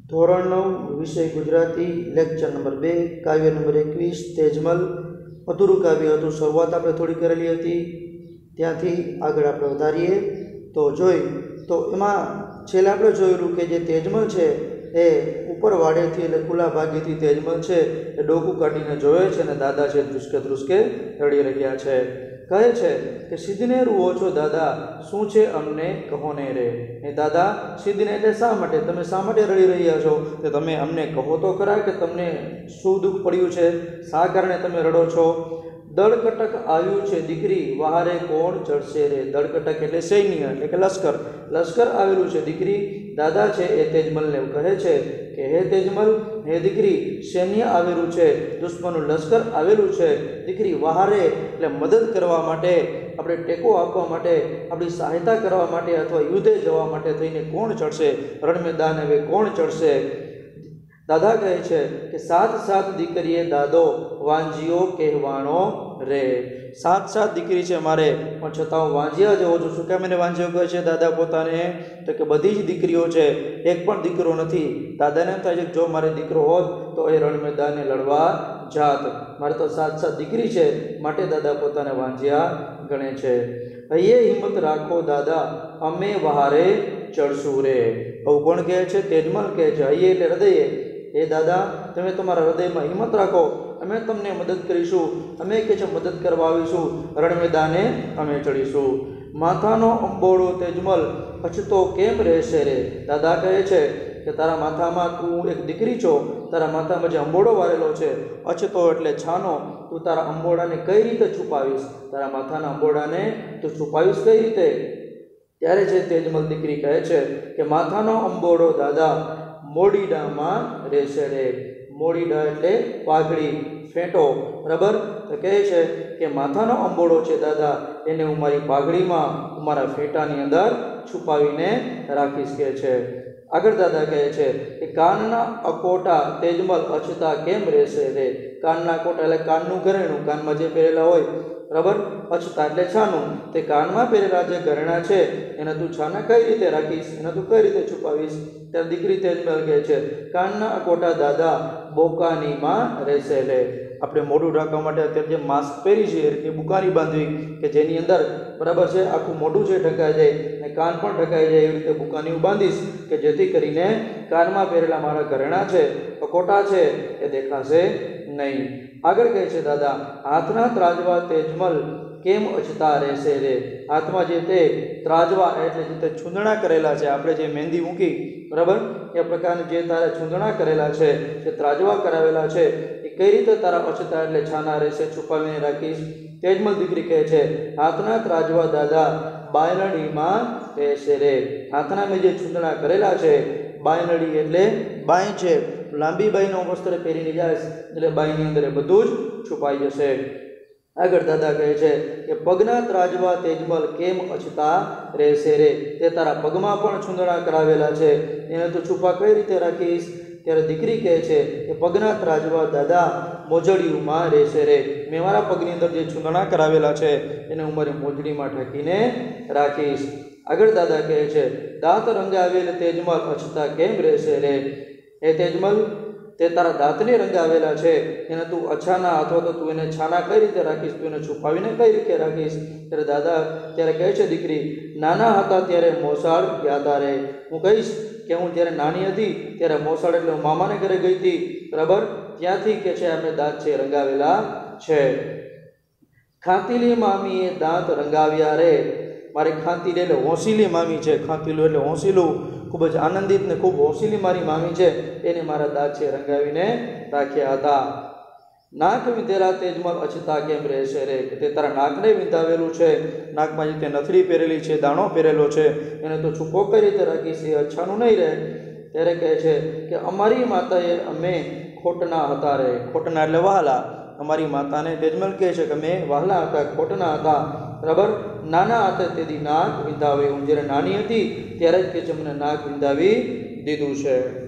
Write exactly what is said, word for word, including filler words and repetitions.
ધોરણ નવ વિષય ગુજરાતી લેક્ચર નંબર બે કાવ્ય નંબર એકવીસ તેજમલ અધૂરું કાવ્ય હતું. શરૂઆત આપણે થોડી કરેલી હતી, ત્યાંથી આગળ આપણે વધારીએ તો જોઈ તો એમાં છેલ્લે આપણે જોયેલું કે જે તેજમલ છે એ ઉપર વાડેથી એટલે ખુલ્લા ભાગેથી તેજમલ છે એ ડોકું કાઢીને જોવે છે અને દાદા છે ધ્રુસકે ધ્રુસકે રડી રહ્યા છે. કહે છે કે સિદ્ધને રૂઓ છો દાદા, શું છે અમને કહો ને રે. એ દાદા સિદ્ધને એટલે શા માટે, તમે શા માટે રડી રહ્યા છો તે તમે અમને કહો તો ખરા કે તમને શું દુઃખ પડ્યું છે, શા કારણે તમે રડો છો. દળકટક આવ્યું છે દીકરી, વહારે કોણ ચડશે રે. દળકટક એટલે સૈન્ય એટલે કે લશ્કર, લશ્કર આવેલું છે દીકરી. દાદા છે એ તેજમલને કહે છે કે હે તેજમલ, હે દીકરી, સૈન્ય આવેલું છે, દુશ્મનનું લશ્કર આવેલું છે દીકરી. વહારે એટલે મદદ કરવા માટે, આપણે ટેકો આપવા માટે, આપણી સહાયતા કરવા માટે અથવા યુદ્ધે જવા માટે થઈને કોણ ચડશે, રણ મેદાન હવે કોણ ચડશે. દાદા કહે છે કે સાત સાત દીકરીએ દાદો, વાંજીઓ કહેવાનો રે. સાત સાત દીકરી છે મારે, પણ છતાં હું વાંજિયા જેવો છું. શું કામ એને વાંજિયો કહે છે દાદા પોતાને, તો કે બધી જ દીકરીઓ છે, એક પણ દીકરો નથી. દાદાને એમ થાય છે કે જો મારે દીકરો હોત તો એ રણ મેદાને લડવા જાત. મારે તો સાત સાત દીકરી છે, માટે દાદા પોતાને વાંજિયા ગણે છે. હૈયે હિંમત રાખો દાદા, અમે વહારે ચડશું રે. આવું કોણ કહે છે? તેજમલ કહે છે. હૈયે એટલે હૃદયે. એ દાદા તમે તમારા હૃદયમાં હિંમત રાખો, અમે તમને મદદ કરીશું, અમે કે છે મદદ કરવા આવીશું, રણ મેદાને અમે ચડીશું. માથાનો અંબોળો તેજમલ, અછતો કેમ રહેશે રે. દાદા કહે છે કે તારા માથામાં, તું એક દીકરી છો, તારા માથામાં જે અંબોળો વારેલો છે, અછતો એટલે છાનો, તું તારા અંબોડાને કઈ રીતે છુપાવીશ, તારા માથાના અંબોડાને તું છુપાવીશ કઈ રીતે. ત્યારે છે તેજમલ દીકરી કહે છે કે માથાનો અંબોડો દાદા મોડીડામાં રહેશે રે. મોડીડા એટલે પાઘડી, ફેંટો, બરાબર. તો કહે છે કે માથાનો અંબોડો છે દાદા, એને હું મારી પાઘડીમાં, હું મારા ફેંટાની અંદર છુપાવીને રાખીશ કે છે. આગળ દાદા કહે છે કે કાનના અકોટા તેજમલ અછતા કેમ રહેશે રે. કાનના અકોટા એટલે કાનનું ઘરેણું, કાનમાં જે પહેરેલા હોય, બરાબર. અછતા એટલે છાનું, તે કાનમાં પહેરેલા જે ઘરેણા છે એને તું છાના કઈ રીતે રાખીશ, એને તું કઈ રીતે છુપાવીશ. ત્યારે દીકરી તેજમલ કહે છે કાનના અકોટા દાદા બોકાનીમાં રહેશે રે. આપણે મોઢું ઢાંકવા માટે અત્યારે જે માસ્ક પહેરી છે એ બુકાની બાંધવી કે જેની અંદર, બરાબર છે, આખું મોઢું છે ઢકાઈ જાય અને કાન પણ ઢકાઈ જાય, એવી રીતે બુકાની બાંધીશ કે જેથી કરીને કાનમાં પહેરેલા મારા ઘરેણા છે, અકોટા છે, એ દેખાશે નહીં. આગળ કહે છે દાદા હાથના ત્રાજવા તેજમલ કેમ અછતા રહેશે રે. હાથમાં જે તે ત્રાજવા એટલે જે તે છૂંદણા કરેલા છે, આપણે જે મહેંદી મૂકી, બરાબર, એ પ્રકારના જે તારે છૂંદણા કરેલા છે, જે ત્રાજવા કરાવેલા છે, એ કઈ રીતે તારા અછતા એટલે છાના રહેશે, છુપાવીને રાખીશ. તેજમલ દીકરી કહે છે હાથના ત્રાજવા દાદા બાયનડીમાં રહેશે રે. હાથના મેં જે છૂંદણા કરેલા છે, બાયનડી એટલે બાય છે, લાંબી બાઈનો વસ્ત્ર પહેરીને જાય એટલે બાઈની અંદર એ બધું જ છુપાઈ જશે. આગળ દાદા કહે છે કે પગના ત્રાજવા તેજમલ કેમ અછતા રહેશે રે. તે તારા પગમાં પણ છૂંદણા કરાવેલા છે, એને તું છુપા કઈ રીતે રાખીશ. ત્યારે દીકરી કહે છે કે પગના ત્રાજવા દાદા મોજડીમાં રહેશે રે. મેં મારા પગની અંદર જે છૂંદણા કરાવેલા છે એને હું મારી મોજડીમાં ઢાંકીને રાખીશ. આગળ દાદા કહે છે દાંત રંગાવેલ તેજમલ અછતા કેમ રહેશે રે. હે તેજમલ, તે તારા દાંતને રંગાવેલા છે, એને તું અછાના અથવા તો તું એને છાના કઈ રીતે રાખીશ, તું એને છુપાવીને કઈ રીતે રાખીશ. ત્યારે દાદા ત્યારે કહે છે દીકરી નાના હતા ત્યારે મોસાળ યાદા રે. હું કહીશ કે હું જ્યારે નાની હતી ત્યારે મોસાળ એટલે હું મામાને ઘરે ગઈ હતી, બરાબર, ત્યાંથી કે છે અમે દાંત છે રંગાવેલા છે. ખાંતીલી મામીએ દાંત રંગાવ્યા રે. મારી ખાંતીલી એટલે હોંસીલી મામી છે, ખાંતીલું એટલે હોંસીલું, ખૂબ જ આનંદિત ને ખૂબ હોંસીલી મારી મામી છે, એને મારા દાંત છે રંગાવીને રાખ્યા હતા. નાક વિંધેલા તેજમલ અછતા કેમ રહેશે રે. કે તે તારા નાકને વિંધાવેલું છે, નાકમાં જે તે નથડી પહેરેલી છે, દાણો પહેરેલો છે, એને તો છુપો કઈ રીતે રાખીશ, એ અચ્છાનું નહીં રહે. ત્યારે કહે છે કે અમારી માતાએ અમે ખોટના હતા રે. ખોટના એટલે વહાલા. અમારી માતાને તેજમલ કહે છે કે અમે વહાલા હતા, ખોટના હતા, બરાબર. નાના હતા તેથી નાક વિંધાવે. હું જ્યારે નાની હતી ત્યારે જ કે છે મને નાક વિંધાવી દીધું છે.